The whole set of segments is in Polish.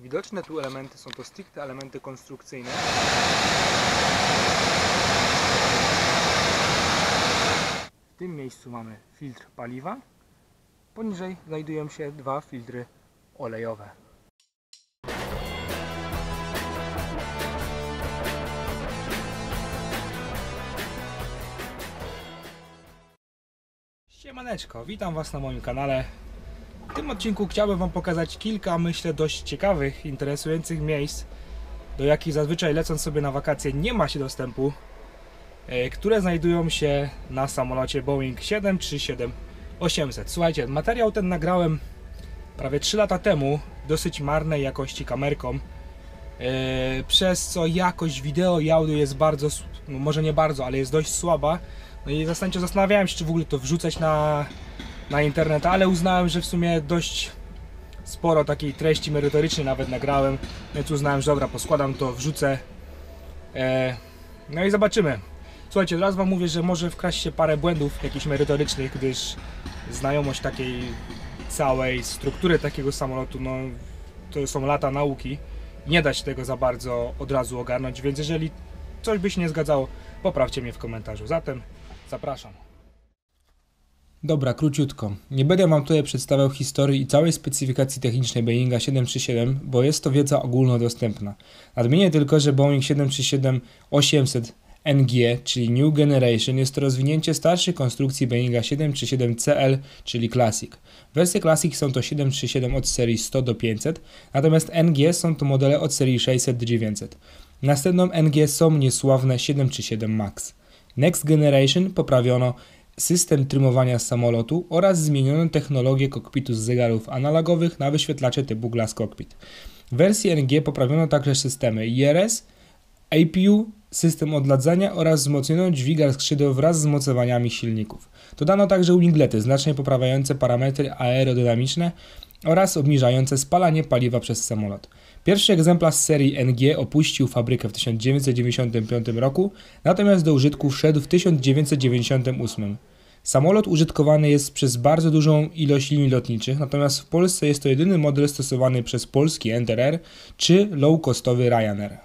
Widoczne tu elementy są to stricte elementy konstrukcyjne. W tym miejscu mamy filtr paliwa. Poniżej znajdują się dwa filtry olejowe. Siemaneczko, witam Was na moim kanale. W tym odcinku chciałbym Wam pokazać kilka, myślę, dość ciekawych, interesujących miejsc, do jakich zazwyczaj lecąc sobie na wakacje nie ma się dostępu, które znajdują się na samolocie Boeing 737-800. Słuchajcie, materiał ten nagrałem prawie 3 lata temu, dosyć marnej jakości kamerką, przez co jakość wideo i audio jest bardzo, no może nie bardzo, ale jest dość słaba. No i zastanawiałem się, czy w ogóle to wrzucać na internet, ale uznałem, że w sumie dość sporo takiej treści merytorycznej nawet nagrałem, więc uznałem, że dobra, poskładam to, wrzucę, no i zobaczymy. Słuchajcie, teraz Wam mówię, że może wkraść się parę błędów jakichś merytorycznych, gdyż znajomość takiej całej struktury takiego samolotu, no to są lata nauki, nie da się tego za bardzo od razu ogarnąć, więc jeżeli coś by się nie zgadzało, poprawcie mnie w komentarzu. Zatem zapraszam. Dobra, króciutko. Nie będę Wam tutaj przedstawiał historii i całej specyfikacji technicznej Boeinga 737, bo jest to wiedza ogólnodostępna. Nadmienię tylko, że Boeing 737-800 NG, czyli New Generation, jest to rozwinięcie starszej konstrukcji Boeinga 737CL, czyli Classic. Wersje Classic są to 737 od serii 100 do 500, natomiast NG są to modele od serii 600 do 900. Następną NG są niesławne 737 MAX. Next Generation poprawiono system trymowania samolotu oraz zmieniono technologię kokpitu z zegarów analogowych na wyświetlacze typu Glass Cockpit. W wersji NG poprawiono także systemy IRS, APU, system odladzania oraz wzmocniono dźwigar skrzydeł wraz z mocowaniami silników. Dodano także winglety znacznie poprawiające parametry aerodynamiczne oraz obniżające spalanie paliwa przez samolot. Pierwszy egzemplarz z serii NG opuścił fabrykę w 1995 roku, natomiast do użytku wszedł w 1998. Samolot użytkowany jest przez bardzo dużą ilość linii lotniczych, natomiast w Polsce jest to jedyny model stosowany przez polski Enter Air czy low-costowy Ryanair.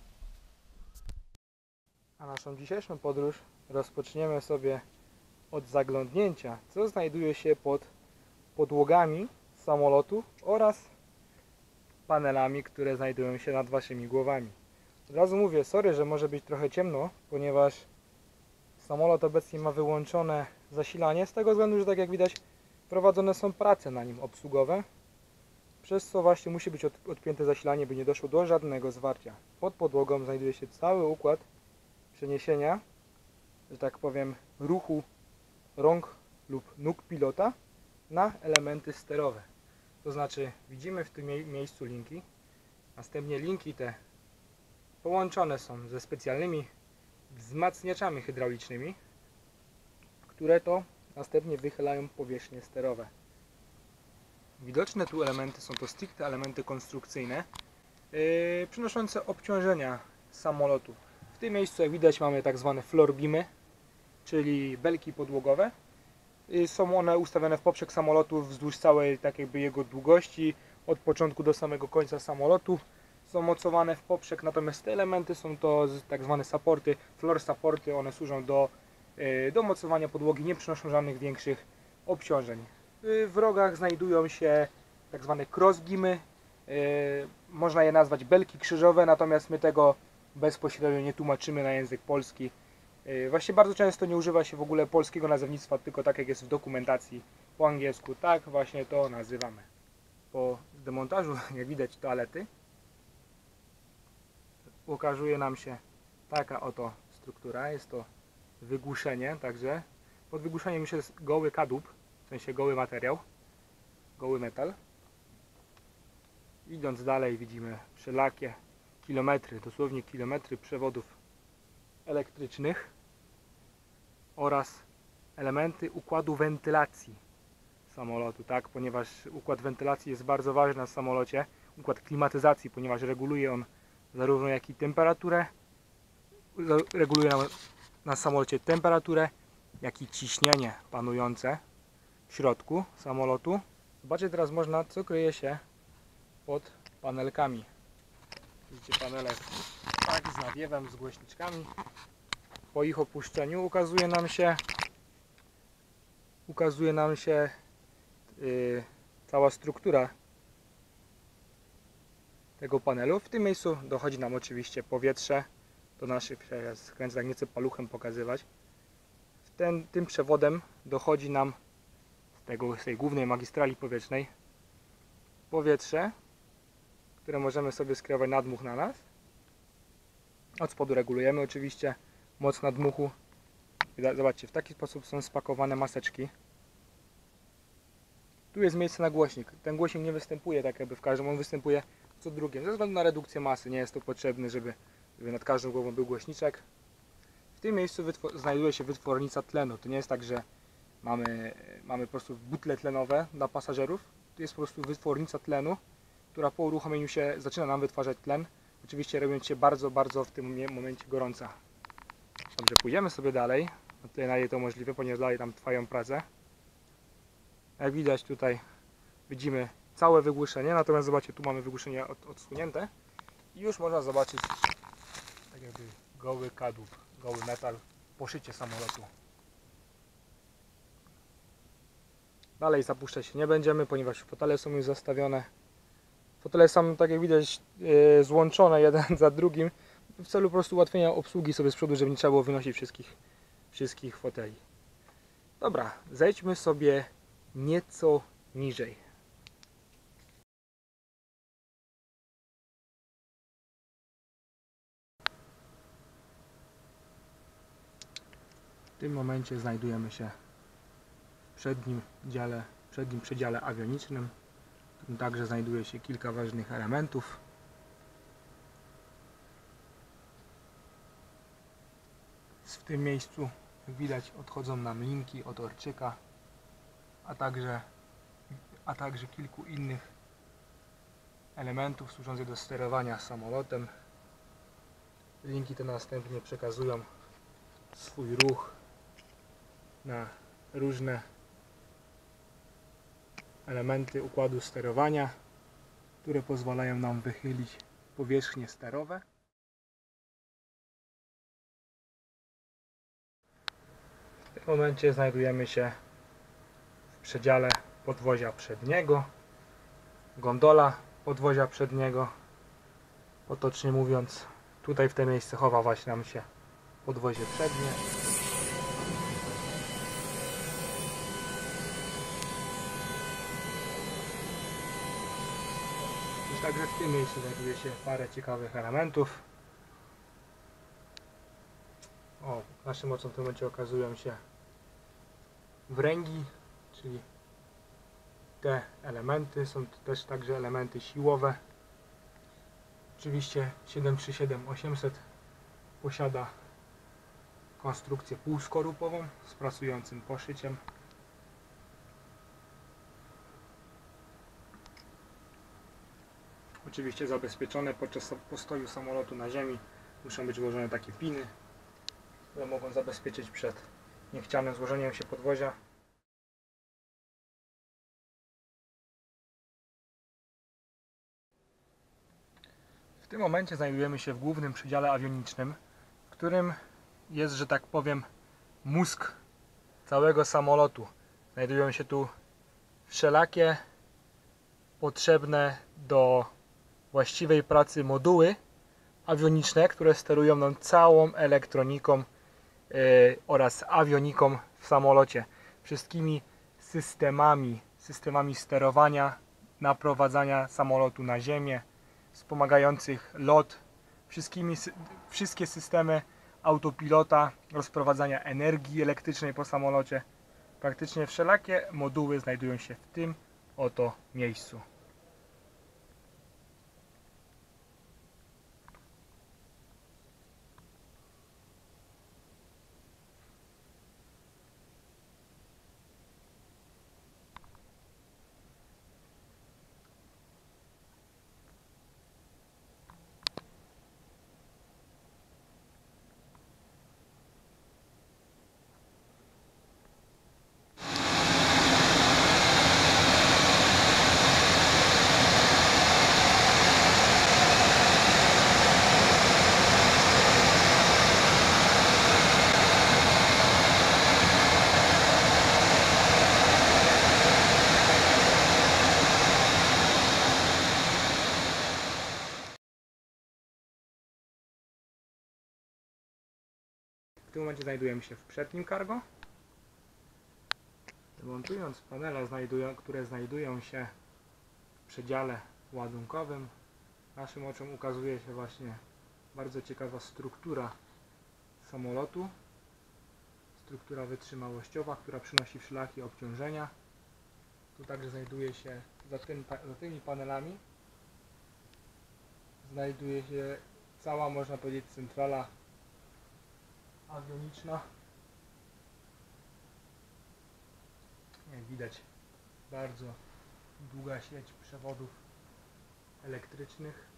A naszą dzisiejszą podróż rozpoczniemy sobie od zaglądnięcia, co znajduje się pod podłogami samolotu oraz panelami, które znajdują się nad Waszymi głowami. Od razu mówię, sorry, że może być trochę ciemno, ponieważ samolot obecnie ma wyłączone zasilanie, z tego względu, że tak jak widać prowadzone są prace na nim obsługowe, przez co właśnie musi być odpięte zasilanie, by nie doszło do żadnego zwarcia. Pod podłogą znajduje się cały układ przeniesienia, że tak powiem, ruchu rąk lub nóg pilota na elementy sterowe. To znaczy widzimy w tym miejscu linki, następnie linki te połączone są ze specjalnymi wzmacniaczami hydraulicznymi, które to następnie wychylają powierzchnie sterowe. Widoczne tu elementy są to stricte elementy konstrukcyjne, przynoszące obciążenia samolotu. W tym miejscu, jak widać, mamy tak zwane floor beamy, czyli belki podłogowe. Są one ustawione w poprzek samolotu wzdłuż całej tak jakby jego długości, od początku do samego końca samolotu. Są mocowane w poprzek, natomiast te elementy są to tak zwane supporty, floor supporty, one służą do mocowania podłogi, nie przynoszą żadnych większych obciążeń. W rogach znajdują się tak zwane cross beamy, można je nazwać belki krzyżowe, natomiast my tego bezpośrednio nie tłumaczymy na język polski. Właśnie bardzo często nie używa się w ogóle polskiego nazewnictwa, tylko tak jak jest w dokumentacji po angielsku, tak właśnie to nazywamy. Po demontażu, jak widać, toalety ukazuje nam się taka oto struktura, jest to wygłuszenie, także pod wygłuszeniem już jest goły kadłub, w sensie goły materiał, goły metal. Idąc dalej widzimy wszelakie kilometry, dosłownie kilometry przewodów elektrycznych oraz elementy układu wentylacji samolotu, tak, ponieważ układ wentylacji jest bardzo ważny na samolocie, układ klimatyzacji, ponieważ reguluje on zarówno jak i temperaturę, reguluje na samolocie temperaturę, jak i ciśnienie panujące w środku samolotu. Zobaczcie teraz można, co kryje się pod panelkami. Widzicie panele tak z nawiewem, z głośniczkami. Po ich opuszczeniu ukazuje nam się cała struktura tego panelu. W tym miejscu dochodzi nam oczywiście powietrze do naszych, ja skręcę tak, nie chcę paluchem pokazywać. Tym przewodem dochodzi nam z tej głównej magistrali powietrznej powietrze, które możemy sobie skierować nadmuch na nas. Od spodu regulujemy oczywiście moc nadmuchu. Zobaczcie, w taki sposób są spakowane maseczki. Tu jest miejsce na głośnik. Ten głośnik nie występuje tak jakby w każdym, on występuje co drugim. Ze względu na redukcję masy nie jest to potrzebne, żeby nad każdą głową był głośniczek. W tym miejscu znajduje się wytwornica tlenu. To nie jest tak, że mamy po prostu butle tlenowe dla pasażerów. Tu jest po prostu wytwornica tlenu, która po uruchomieniu się zaczyna nam wytwarzać tlen. Oczywiście robiąc się bardzo, bardzo w tym momencie gorąca. Dobrze, pójdziemy sobie dalej. Na tyle, na ile to możliwe, ponieważ dalej tam trwają prace. Jak widać tutaj widzimy całe wygłuszenie, natomiast zobaczcie, tu mamy wygłuszenie odsunięte i już można zobaczyć tak jakby goły kadłub, goły metal, poszycie samolotu. Dalej zapuszczać się nie będziemy, ponieważ fotele są już zastawione. Fotele są, tak jak widać, złączone jeden za drugim w celu po prostu ułatwienia obsługi sobie z przodu, żeby nie trzeba było wynosić wszystkich foteli. Dobra, zejdźmy sobie nieco niżej. W tym momencie znajdujemy się w przednim przedziale awionicznym. Tu także znajduje się kilka ważnych elementów. W tym miejscu, jak widać, odchodzą nam linki od orczyka, a także kilku innych elementów służących do sterowania samolotem. Linki te następnie przekazują swój ruch na różne elementy układu sterowania, które pozwalają nam wychylić powierzchnie sterowe. W tym momencie znajdujemy się w przedziale podwozia przedniego, gondola podwozia przedniego. Potocznie mówiąc, tutaj w te miejsce chowa właśnie nam się podwozie przednie. Także w tym miejscu znajduje się parę ciekawych elementów. Naszym oczom w tym momencie okazują się wręgi, czyli te elementy są też także elementy siłowe. Oczywiście 737-800 posiada konstrukcję półskorupową z pracującym poszyciem. Oczywiście zabezpieczone podczas postoju samolotu na ziemi muszą być włożone takie piny, które mogą zabezpieczyć przed niechcianym złożeniem się podwozia. W tym momencie znajdujemy się w głównym przedziale awionicznym, w którym jest, że tak powiem, mózg całego samolotu. Znajdują się tu wszelakie potrzebne do właściwej pracy moduły awioniczne, które sterują nam całą elektroniką oraz awioniką w samolocie. Wszystkimi systemami sterowania, naprowadzania samolotu na ziemię, wspomagających lot, wszystkie systemy autopilota, rozprowadzania energii elektrycznej po samolocie. Praktycznie wszelakie moduły znajdują się w tym oto miejscu. tym momencie znajdujemy się w przednim cargo. Demontując panele, które znajdują się w przedziale ładunkowym, naszym oczom ukazuje się właśnie bardzo ciekawa struktura samolotu. Struktura wytrzymałościowa, która przynosi wszelakie obciążenia. Tu także znajduje się za tymi panelami znajduje się cała, można powiedzieć, centrala awioniczna. Jak widać, bardzo długa sieć przewodów elektrycznych.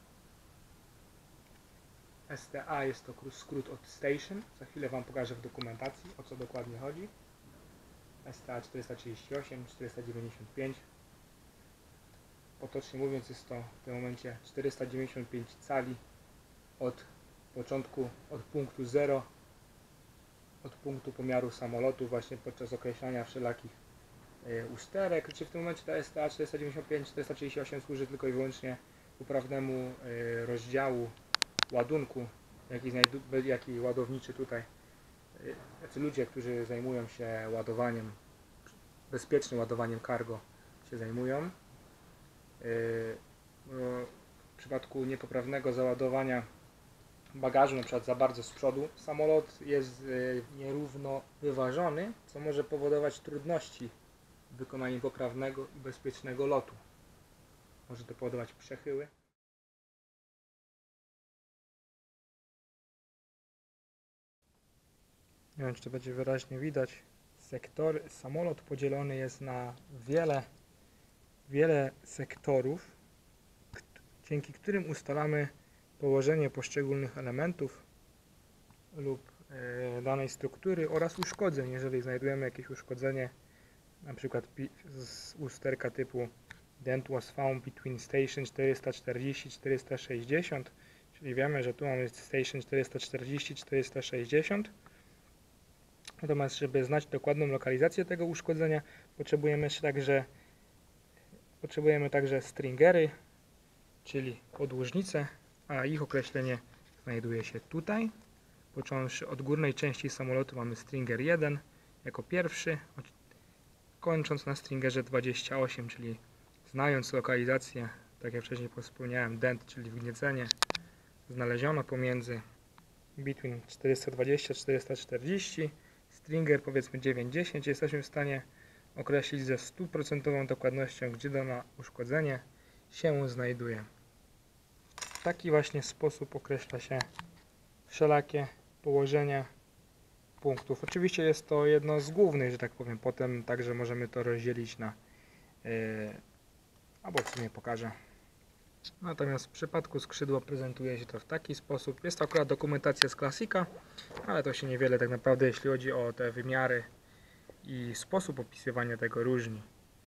STA jest to skrót od Station. Za chwilę Wam pokażę w dokumentacji, o co dokładnie chodzi. STA 438, 495. Potocznie mówiąc, jest to w tym momencie 495 cali od początku, od punktu 0, od punktu pomiaru samolotu, właśnie podczas określania wszelakich usterek. Czy w tym momencie ta STA 495, 438 służy tylko i wyłącznie uprawnemu rozdziału ładunku, jaki ładowniczy tutaj, jacy ludzie, którzy zajmują się ładowaniem, bezpiecznym ładowaniem cargo się zajmują. W przypadku niepoprawnego załadowania bagażu, na przykład za bardzo z przodu, samolot jest nierówno wyważony, co może powodować trudności w wykonaniu poprawnego i bezpiecznego lotu. Może to powodować przechyły. Nie wiem, czy to będzie wyraźnie widać. Samolot podzielony jest na wiele sektorów, dzięki którym ustalamy położenie poszczególnych elementów lub danej struktury oraz uszkodzeń. Jeżeli znajdujemy jakieś uszkodzenie, na przykład z usterka typu dent was found between station 440-460, czyli wiemy, że tu mamy station 440-460. Natomiast, żeby znać dokładną lokalizację tego uszkodzenia, potrzebujemy także stringery, czyli podłużnice, a ich określenie znajduje się tutaj. Począwszy od górnej części samolotu mamy stringer 1 jako pierwszy, kończąc na stringerze 28, czyli znając lokalizację, tak jak wcześniej wspomniałem, dent, czyli wgniecenie, znaleziono pomiędzy between 420-440, stringer powiedzmy 9-10, jesteśmy w stanie określić ze 100% dokładnością, gdzie dane uszkodzenie się znajduje. W taki właśnie sposób określa się wszelakie położenia punktów. Oczywiście jest to jedno z głównych, że tak powiem. Potem także możemy to rozdzielić na albo w sumie pokażę. Natomiast w przypadku skrzydła prezentuje się to w taki sposób. Jest to akurat dokumentacja z Classica, ale to się niewiele tak naprawdę, jeśli chodzi o te wymiary i sposób opisywania tego, różni.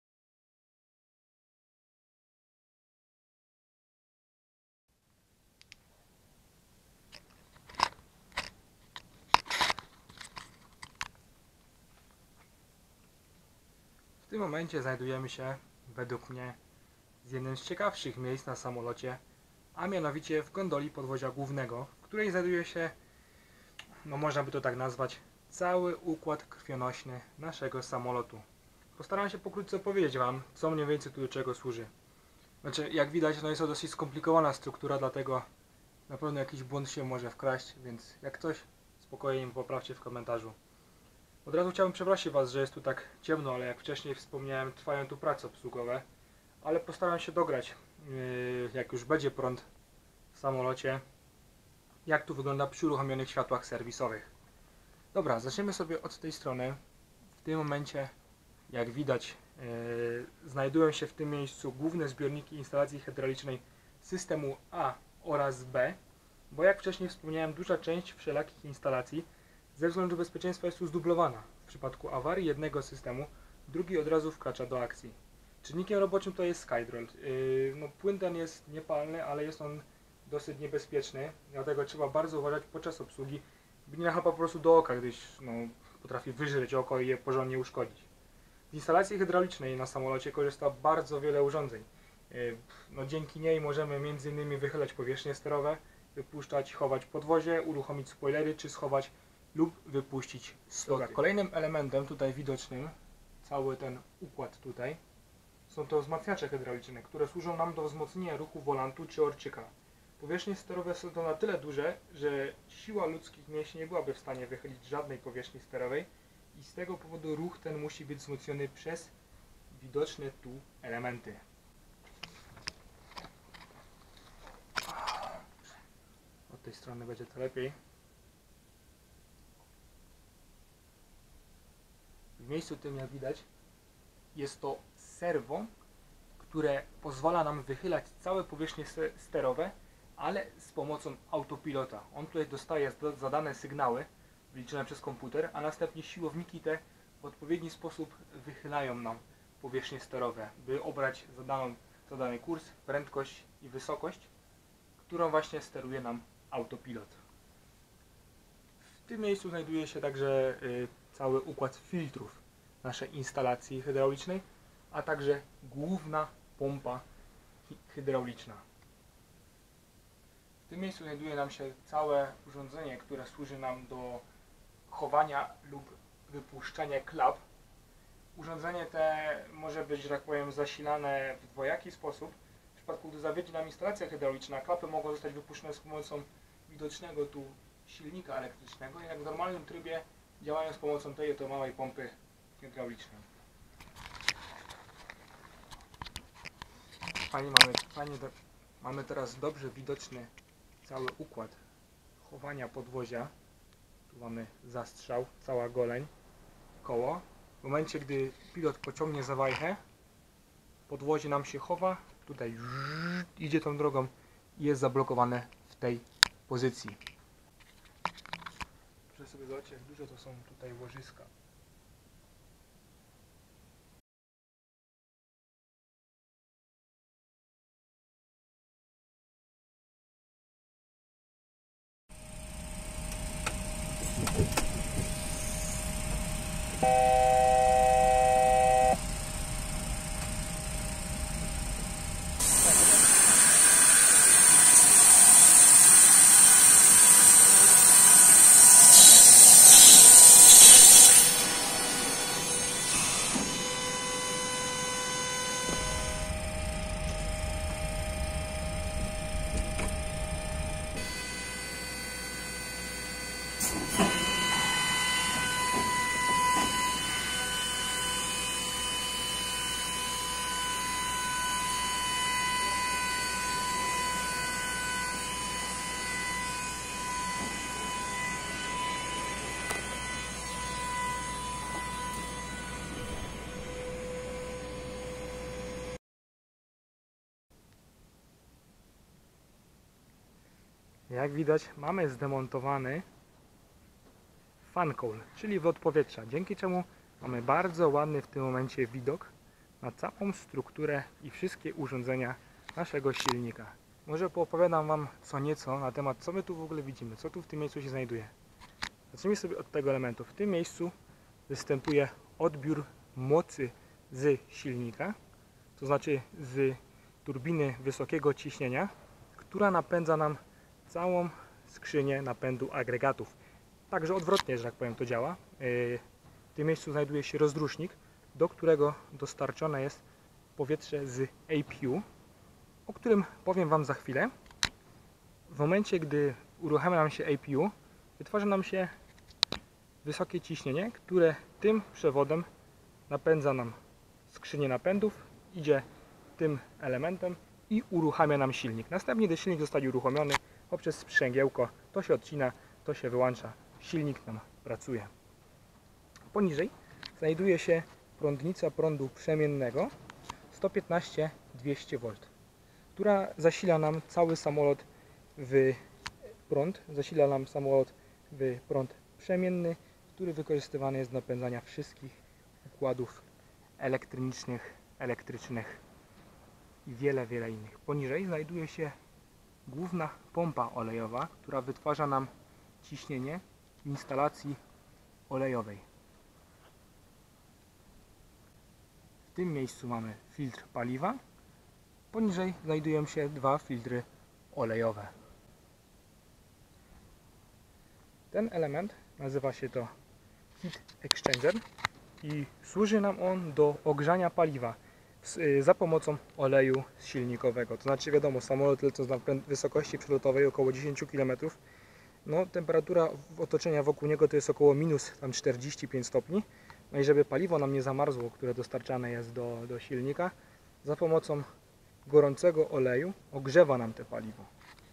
W tym momencie znajdujemy się, według mnie, z jednym z ciekawszych miejsc na samolocie, a mianowicie w gondoli podwozia głównego, w której znajduje się, no można by to tak nazwać, cały układ krwionośny naszego samolotu. Postaram się pokrótce opowiedzieć Wam, co mniej więcej tu do czego służy. Znaczy, jak widać, no jest to dosyć skomplikowana struktura, dlatego na pewno jakiś błąd się może wkraść, więc jak coś, spokojnie mi poprawcie w komentarzu. Od razu chciałbym przeprosić Was, że jest tu tak ciemno, ale jak wcześniej wspomniałem, trwają tu prace obsługowe. Ale postaram się dograć, jak już będzie prąd w samolocie, jak tu wygląda przy uruchomionych światłach serwisowych. Dobra, zaczniemy sobie od tej strony. W tym momencie, jak widać, znajdują się w tym miejscu główne zbiorniki instalacji hydraulicznej systemu A oraz B, bo jak wcześniej wspomniałem, duża część wszelakich instalacji ze względu bezpieczeństwa jest tu zdublowana. W przypadku awarii jednego systemu, drugi od razu wkracza do akcji. Czynnikiem roboczym to jest Skydroll. No, płyn ten jest niepalny, ale jest on dosyć niebezpieczny, dlatego trzeba bardzo uważać podczas obsługi, by nie nachapał po prostu do oka, gdyż potrafi wyżreć oko i je porządnie uszkodzić. Z instalacji hydraulicznej na samolocie korzysta bardzo wiele urządzeń. Dzięki niej możemy m.in. wychylać powierzchnie sterowe, wypuszczać, chować podwozie, uruchomić spoilery czy schować lub wypuścić stoki. Kolejnym elementem tutaj widocznym, cały ten układ tutaj, są to wzmacniacze hydrauliczne, które służą nam do wzmocnienia ruchu wolantu czy orczyka. Powierzchnie sterowe są to na tyle duże, że siła ludzkich mięśni nie byłaby w stanie wychylić żadnej powierzchni sterowej i z tego powodu ruch ten musi być wzmocniony przez widoczne tu elementy. Od tej strony będzie to lepiej. W miejscu tym, jak widać, jest to serwo, które pozwala nam wychylać całe powierzchnie sterowe, ale z pomocą autopilota. On tutaj dostaje zadane sygnały wyliczone przez komputer, a następnie siłowniki te w odpowiedni sposób wychylają nam powierzchnie sterowe, by obrać zadany kurs, prędkość i wysokość, którą właśnie steruje nam autopilot. W tym miejscu znajduje się także cały układ filtrów naszej instalacji hydraulicznej, a także główna pompa hydrauliczna. W tym miejscu znajduje nam się całe urządzenie, które służy nam do chowania lub wypuszczania klap. Urządzenie te może być, że tak powiem, zasilane w dwojaki sposób. W przypadku, gdy zawiedzie nam instalacja hydrauliczna, klapy mogą zostać wypuszczone z pomocą widocznego tu silnika elektrycznego, jednak w normalnym trybie działają z pomocą tej oto małej pompy hydraulicznej. Mamy teraz dobrze widoczny cały układ chowania podwozia. Tu mamy zastrzał, cała goleń, koło. W momencie, gdy pilot pociągnie za wajchę, podwozie nam się chowa, tutaj idzie tą drogą i jest zablokowane w tej pozycji. Proszę sobie zobaczyć, jak duże to są tutaj łożyska. Jak widać, mamy zdemontowany fan cowl, czyli wlot powietrza, dzięki czemu mamy bardzo ładny w tym momencie widok na całą strukturę i wszystkie urządzenia naszego silnika. Może poopowiadam Wam co nieco na temat, co my tu w ogóle widzimy, co tu w tym miejscu się znajduje. Zacznijmy sobie od tego elementu. W tym miejscu występuje odbiór mocy z silnika, to znaczy z turbiny wysokiego ciśnienia, która napędza nam całą skrzynię napędu agregatów. Także odwrotnie, że tak powiem, to działa. W tym miejscu znajduje się rozrusznik, do którego dostarczone jest powietrze z APU, o którym powiem Wam za chwilę. W momencie, gdy uruchamia nam się APU, wytwarza nam się wysokie ciśnienie, które tym przewodem napędza nam skrzynię napędów, idzie tym elementem i uruchamia nam silnik. Następnie, gdy silnik zostanie uruchomiony, poprzez sprzęgiełko to się odcina, to się wyłącza, silnik nam pracuje. Poniżej znajduje się prądnica prądu przemiennego 115-200 V, która zasila nam cały samolot w prąd przemienny, który wykorzystywany jest do napędzania wszystkich układów elektrycznych i wiele innych. Poniżej znajduje się główna pompa olejowa, która wytwarza nam ciśnienie w instalacji olejowej. W tym miejscu mamy filtr paliwa. Poniżej znajdują się dwa filtry olejowe. Ten element Nazywa się to Heat Exchanger i służy nam on do ogrzania paliwa za pomocą oleju silnikowego. To znaczy, wiadomo, samolot lecąc na wysokości przelotowej około 10 km, no, temperatura otoczenia wokół niego to jest około minus tam 45 stopni. No i żeby paliwo nam nie zamarzło, które dostarczane jest do silnika, za pomocą gorącego oleju ogrzewa nam te paliwo.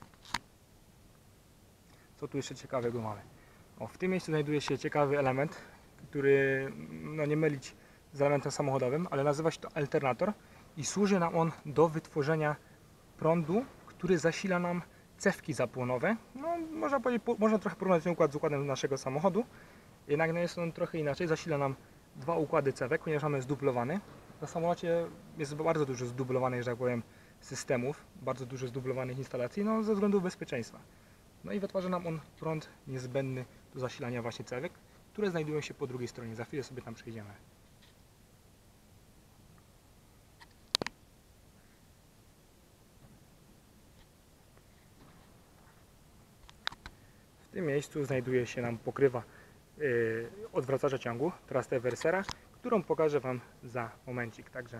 Co tu jeszcze ciekawego mamy? O, w tym miejscu znajduje się ciekawy element, który, no nie mylić z elementem samochodowym, ale nazywa się to alternator i służy nam on do wytworzenia prądu, który zasila nam cewki zapłonowe. No, można trochę porównać ten układ z układem naszego samochodu, jednak no jest on trochę inaczej. Zasila nam dwa układy cewek, ponieważ mamy zdublowany. Na samolocie jest bardzo dużo zdublowanych, że tak powiem, systemów, bardzo dużo zdublowanych instalacji, no ze względu bezpieczeństwa. No i wytwarza nam on prąd niezbędny do zasilania właśnie cewek, które znajdują się po drugiej stronie. Za chwilę sobie tam przejdziemy. W tym miejscu znajduje się nam pokrywa odwracacza ciągu, thrust reversera, którą pokażę Wam za momencik. Także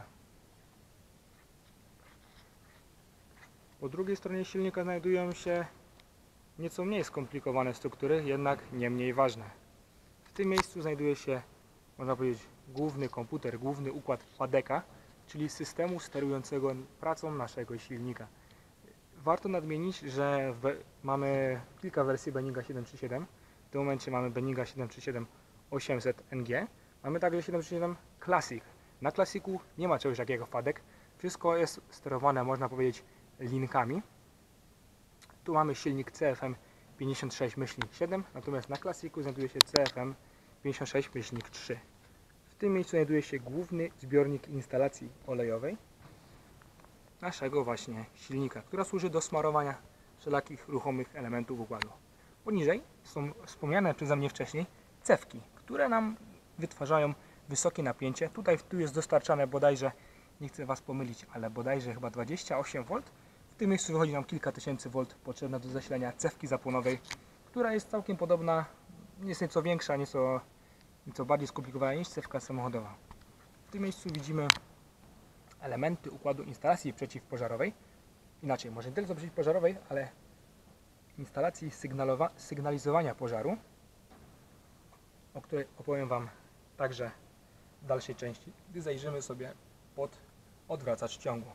po drugiej stronie silnika znajdują się nieco mniej skomplikowane struktury, jednak nie mniej ważne. W tym miejscu znajduje się, można powiedzieć, główny komputer, główny układ PADECA, czyli systemu sterującego pracą naszego silnika. Warto nadmienić, że mamy kilka wersji Benninga 737. W tym momencie mamy Benninga 737 800 NG. Mamy także 737 Classic. Na Classicu nie ma czegoś takiego PADEC. Wszystko jest sterowane, można powiedzieć, linkami. Tu mamy silnik CFM 56-7, natomiast na Classicu znajduje się CFM 56-3. W tym miejscu znajduje się główny zbiornik instalacji olejowej naszego właśnie silnika, która służy do smarowania wszelakich ruchomych elementów układu. Poniżej są wspomniane przeze mnie wcześniej cewki, które nam wytwarzają wysokie napięcie. Tu jest dostarczane bodajże, nie chcę Was pomylić, ale bodajże chyba 28 V. W tym miejscu wychodzi nam kilka tysięcy volt potrzebne do zasilania cewki zapłonowej, która jest całkiem podobna, jest nieco większa, nieco bardziej skomplikowana niż cewka samochodowa. W tym miejscu widzimy elementy układu instalacji przeciwpożarowej. Inaczej, może nie tylko przeciwpożarowej, ale instalacji sygnalizowania pożaru, o której opowiem Wam także w dalszej części, gdy zajrzymy sobie pod odwracacz ciągu.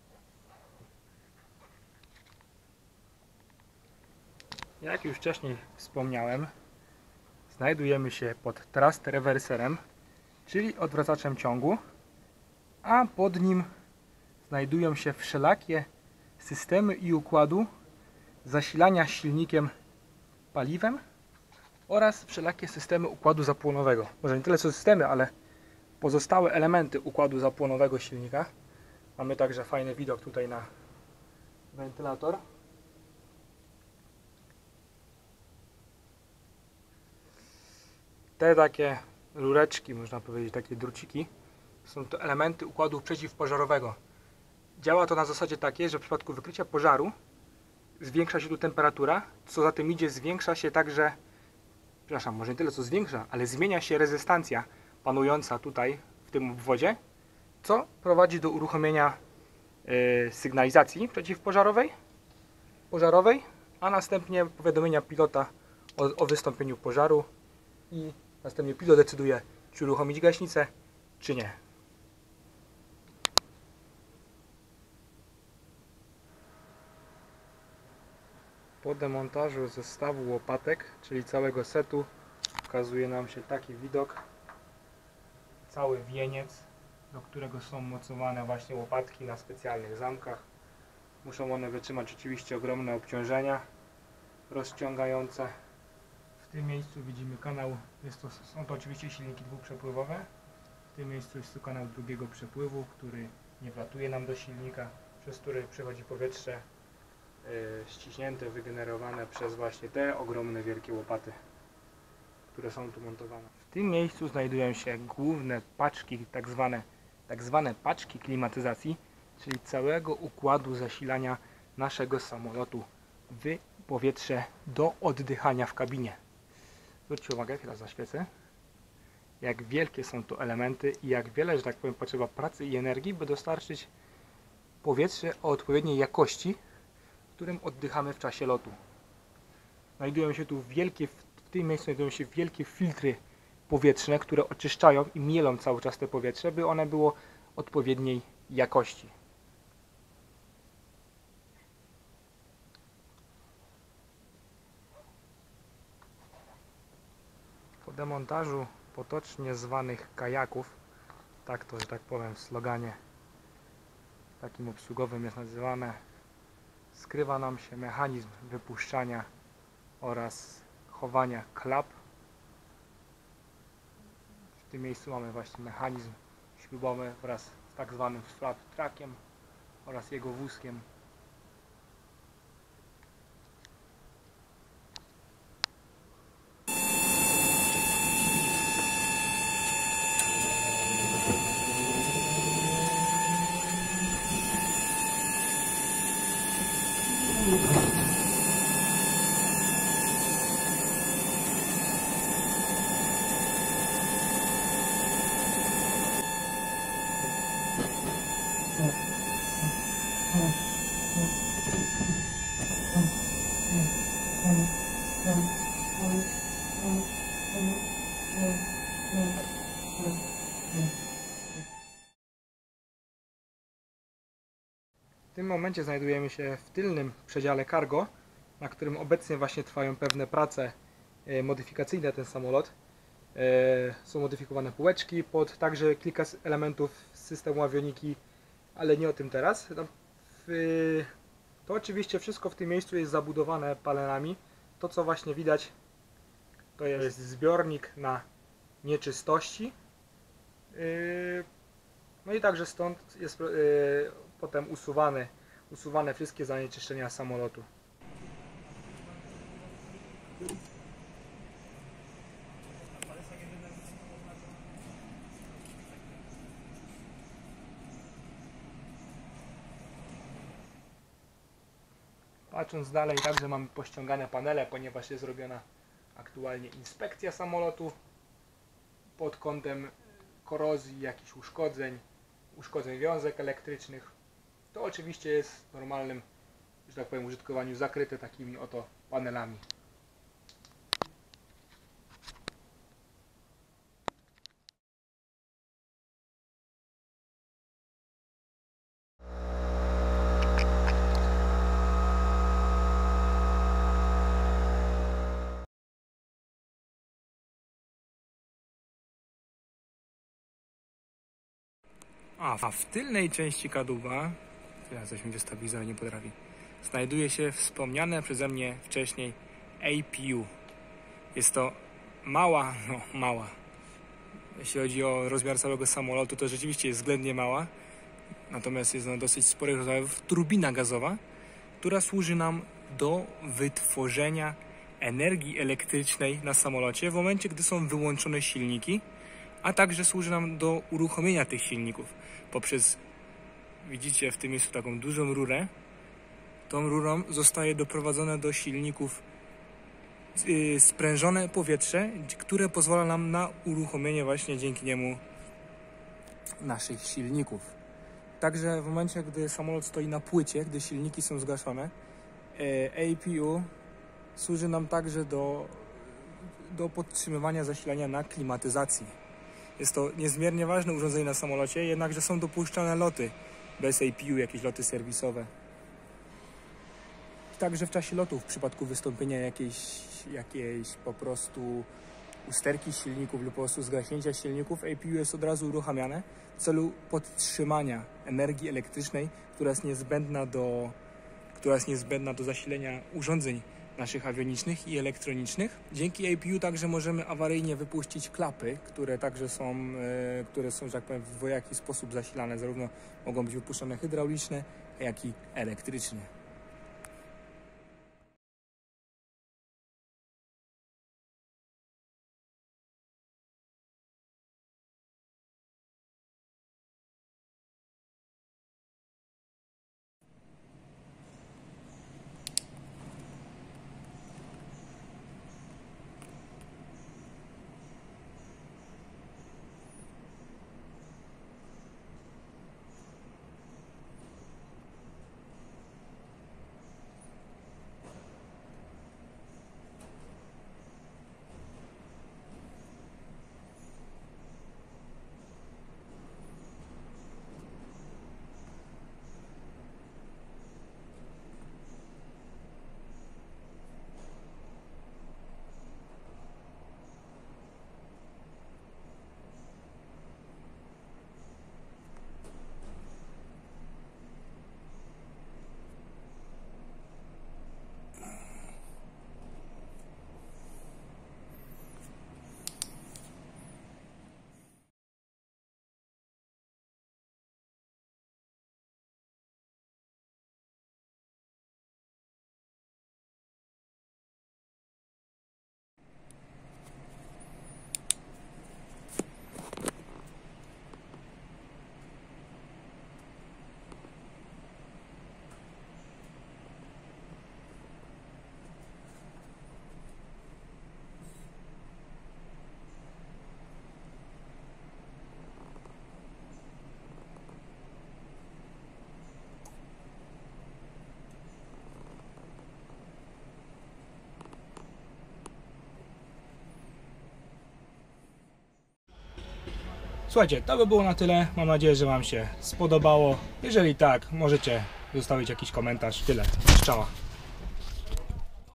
Jak już wcześniej wspomniałem, znajdujemy się pod thrust reverserem, czyli odwracaczem ciągu, a pod nim znajdują się wszelakie systemy i układu zasilania silnikiem paliwem oraz wszelakie systemy układu zapłonowego. Może nie tyle co systemy, ale pozostałe elementy układu zapłonowego silnika. Mamy także fajny widok tutaj na wentylator. Te takie rureczki, można powiedzieć, takie druciki, są to elementy układu przeciwpożarowego. Działa to na zasadzie takiej, że w przypadku wykrycia pożaru zwiększa się tu temperatura, co za tym idzie, zwiększa się także, przepraszam, może nie tyle co zwiększa, ale zmienia się rezystancja panująca tutaj w tym obwodzie, co prowadzi do uruchomienia sygnalizacji przeciwpożarowej, a następnie powiadomienia pilota o wystąpieniu pożaru i następnie pilot decyduje, czy uruchomić gaśnicę, czy nie. Po demontażu zestawu łopatek, czyli całego setu, ukazuje nam się taki widok. Cały wieniec, do którego są mocowane właśnie łopatki na specjalnych zamkach. Muszą one wytrzymać oczywiście ogromne obciążenia rozciągające. W tym miejscu widzimy kanał, są to oczywiście silniki dwuprzepływowe. W tym miejscu jest to kanał drugiego przepływu, który nie wlatuje nam do silnika, przez który przechodzi powietrze ściśnięte, wygenerowane przez właśnie te ogromne, wielkie łopaty, które są tu montowane. W tym miejscu znajdują się główne paczki, tak zwane paczki klimatyzacji, czyli całego układu zasilania naszego samolotu w powietrze do oddychania w kabinie. Zwróćcie uwagę, teraz zaświecę, jak wielkie są to elementy i jak wiele, że tak powiem, potrzeba pracy i energii, by dostarczyć powietrze o odpowiedniej jakości, którym oddychamy w czasie lotu. Znajdują się tu w tym miejscu znajdują się wielkie filtry powietrzne, które oczyszczają i mielą cały czas te powietrze, by one było odpowiedniej jakości. Po demontażu potocznie zwanych kajaków, tak to, że tak powiem, w sloganie takim obsługowym jest nazywane, skrywa nam się mechanizm wypuszczania oraz chowania klap. W tym miejscu mamy właśnie mechanizm śrubowy wraz z tak zwanym flap trackiem oraz jego wózkiem. W tym momencie znajdujemy się w tylnym przedziale cargo, na którym obecnie właśnie trwają pewne prace modyfikacyjne ten samolot. Są modyfikowane półeczki pod także kilka elementów systemu awioniki, ale nie o tym teraz. To oczywiście wszystko w tym miejscu jest zabudowane panelami. To, co właśnie widać, to jest zbiornik na nieczystości. No i także stąd jest potem usuwane wszystkie zanieczyszczenia samolotu. Patrząc dalej, także mamy pościągane panele, ponieważ jest zrobiona aktualnie inspekcja samolotu pod kątem korozji, jakichś uszkodzeń wiązek elektrycznych. To oczywiście jest w normalnym, że tak powiem, użytkowaniu zakryte takimi oto panelami. A w tylnej części kadłuba, teraz coś mi destabilizować nie potrafi, znajduje się wspomniane przeze mnie wcześniej APU. Jest to mała. Jeśli chodzi o rozmiar całego samolotu, to rzeczywiście jest względnie mała. Natomiast jest ona dosyć sporych rozmiarów turbina gazowa, która służy nam do wytworzenia energii elektrycznej na samolocie w momencie, gdy są wyłączone silniki, a także służy nam do uruchomienia tych silników poprzez, widzicie w tym miejscu taką dużą rurę. Tą rurą zostaje doprowadzone do silników sprężone powietrze, które pozwala nam na uruchomienie właśnie dzięki niemu naszych silników. Także w momencie, gdy samolot stoi na płycie, gdy silniki są zgaszone, APU służy nam także do podtrzymywania zasilania na klimatyzacji. Jest to niezmiernie ważne urządzenie na samolocie, jednakże są dopuszczane loty bez APU, jakieś loty serwisowe. Także w czasie lotu, w przypadku wystąpienia jakiejś po prostu usterki silników lub po prostu zgaśnięcia silników, APU jest od razu uruchamiane w celu podtrzymania energii elektrycznej, która jest niezbędna do zasilenia urządzeń naszych awionicznych i elektronicznych. Dzięki APU także możemy awaryjnie wypuścić klapy, które także są, że tak powiem, w dwojaki sposób zasilane. Zarówno mogą być wypuszczone hydrauliczne, jak i elektryczne. Słuchajcie, to by było na tyle. Mam nadzieję, że Wam się spodobało. Jeżeli tak, możecie zostawić jakiś komentarz. Tyle. Czoła.